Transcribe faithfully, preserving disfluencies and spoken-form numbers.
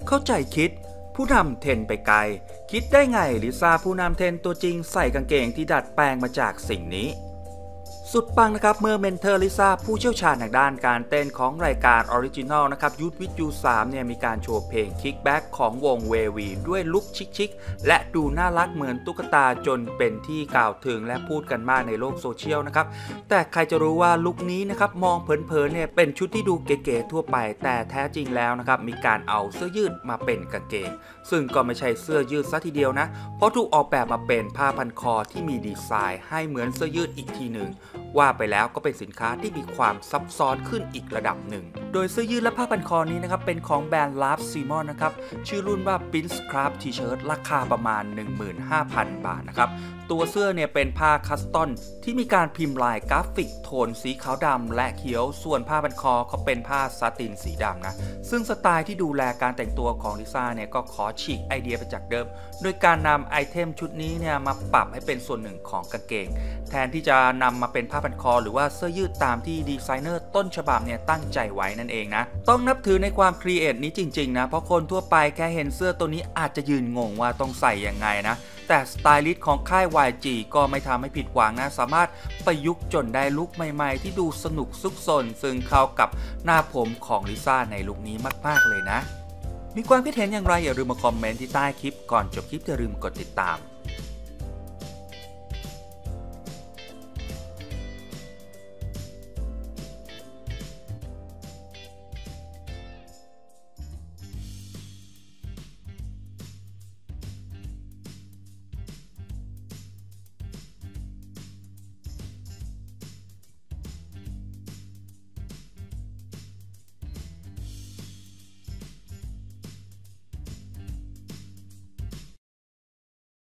เข้าใจคิดผู้นำเทรนไปไกลคิดได้ไงลิซ่าผู้นำเทรนตัวจริงใส่กางเกงที่ดัดแปลงมาจากสิ่งนี้สุดปังนะครับเมื่อเมนเทอร์ลิซ่าผู้เชี่ยวชาญทางด้านการเต้นของรายการออริจินอลนะครับยูทวิทยูสามเนี่ยมีการโชว์เพลง Kickback ของวงเววีด้วยลุคชิคๆและดูน่ารักเหมือนตุ๊กตาจนเป็นที่กล่าวถึงและพูดกันมากในโลกโซเชียลนะครับแต่ใครจะรู้ว่าลุคนี้นะครับมองเผินๆเนี่ยเป็นชุดที่ดูเก๋ๆทั่วไปแต่แท้จริงแล้วนะครับมีการเอาเสื้อยืดมาเป็นกางเกงซึ่งก็ไม่ใช่เสื้อยืดซะทีเดียวนะเพราะถูกออกแบบมาเป็นผ้าพันคอที่มีดีไซน์ให้เหมือนเสื้อยืดอีกทีหนึ่งว่าไปแล้วก็เป็นสินค้าที่มีความซับซ้อนขึ้นอีกระดับหนึ่งโดยเสื้อยืดและผ้าพันคอนี้นะครับเป็นของแบรนด์ Love Simon นะครับชื่อรุ่นว่า Prince Craft T-shirt ราคาประมาณ หนึ่งหมื่นห้าพัน บาทนะครับตัวเสื้อเนี่ยเป็นผ้าคัสตอนที่มีการพิมพ์ลายกราฟิกโทนสีขาวดำและเขียวส่วนผ้าพันคอเขาเป็นผ้าซาตินสีดำนะซึ่งสไตล์ที่ดูแลการแต่งตัวของลิซ่าเนี่ยก็ขอฉีกไอเดียไปจากเดิมโดยการนำไอเทมชุดนี้เนี่ยมาปรับให้เป็นส่วนหนึ่งของกางเกงแทนที่จะนำมาเป็นผ้าพันคอหรือว่าเสื้อยืดตามที่ดีไซเนอร์ต้นฉบับเนี่ยตั้งใจไว้นั่นเองนะต้องนับถือในความครีเอทนี้จริงๆนะเพราะคนทั่วไปแค่เห็นเสื้อตัวนี้อาจจะยืนงงว่าต้องใส่ยังไงนะแต่สไตลิสต์ของค่าย วาย จี ก็ไม่ทำให้ผิดหวังนะสามารถประยุกต์จนได้ลุคใหม่ๆที่ดูสนุกซุกซนซึ่งเข้ากับหน้าผมของลิซ่าในลุคนี้มากๆเลยนะมีความคิดเห็นอย่างไรอย่าลืมมาคอมเมนต์ที่ใต้คลิปก่อนจบคลิปอย่าลืมกดติดตาม